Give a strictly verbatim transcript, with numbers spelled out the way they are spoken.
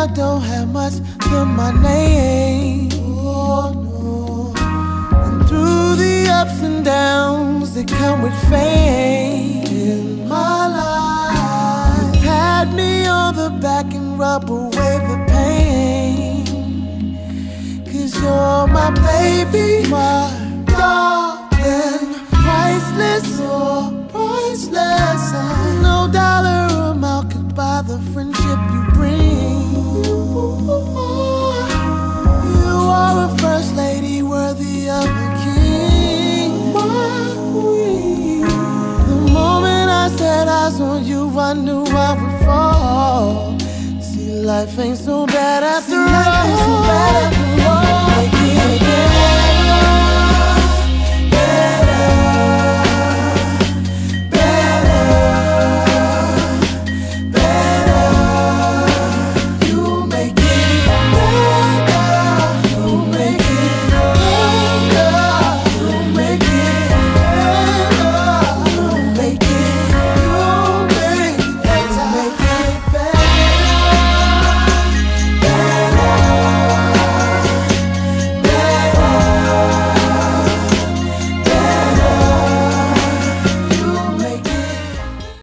I don't have much to my name. Oh, no. And through the ups and downs that come with fame in my life, you pat me on the back and rub away the pain. Cause you're my baby, my darling, priceless, so priceless. No dollar amount could buy the friendship you bring. You are a first lady worthy of a king, my queen. The moment I set eyes on you, I knew I would fall. See, life ain't so bad after all.